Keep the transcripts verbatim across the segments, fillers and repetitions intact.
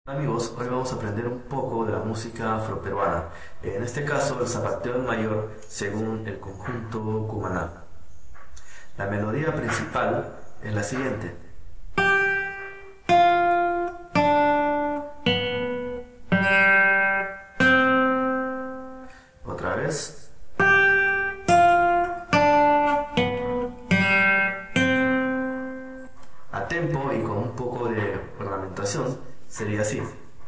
Amigos, hoy vamos a aprender un poco de la música afroperuana, en este caso el zapateo en mayor según el conjunto Cumaná. La melodía principal es la siguiente. Otra vez. A tempo y con un poco de ornamentación sería así.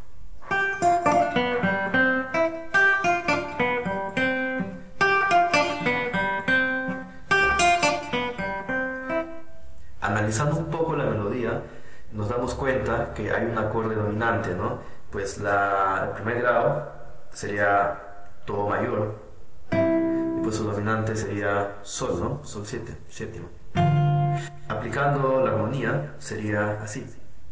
Analizando un poco la melodía, nos damos cuenta que hay un acorde dominante, ¿no? Pues la, el primer grado sería Do mayor, y pues su dominante sería Sol, ¿no? Sol siete, séptima. Aplicando la armonía sería así.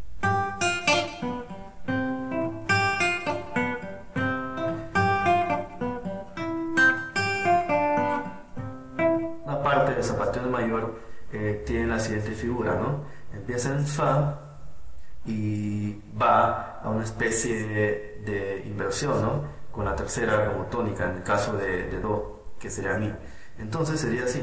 Una parte del zapateo en mayor eh, tiene la siguiente figura, ¿no? Empieza en Fa y va a una especie de, de inversión, ¿no? Con la tercera como tónica en el caso de, de Do, que sería Mi. Entonces sería así.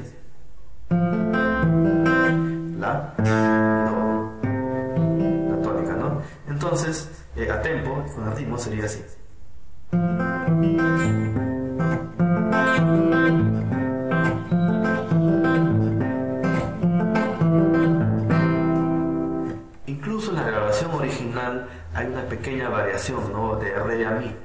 La, Do, la tónica, ¿no? Entonces, eh, a tempo, con el ritmo sería así. Incluso en la grabación original hay una pequeña variación, ¿no? De Re a Mi.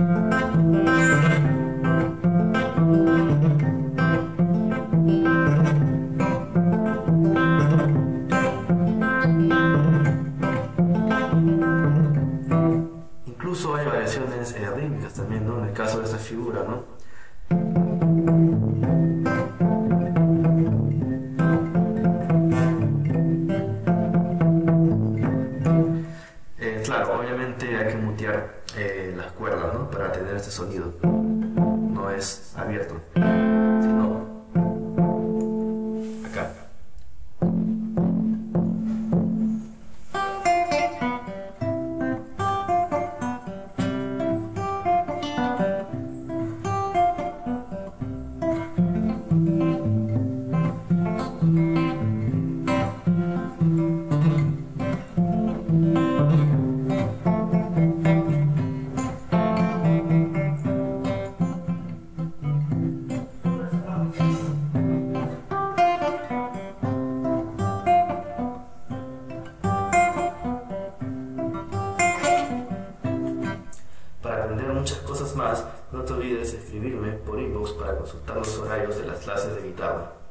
Incluso hay variaciones eh, rítmicas también, ¿no? En el caso de esta figura, ¿no? Eh, claro, obviamente hay que mutear eh, las cuerdas, ¿no? Para tener este sonido. No es abierto, sino acá. Para aprender muchas cosas más, no te olvides escribirme por inbox para consultar los horarios de las clases de guitarra.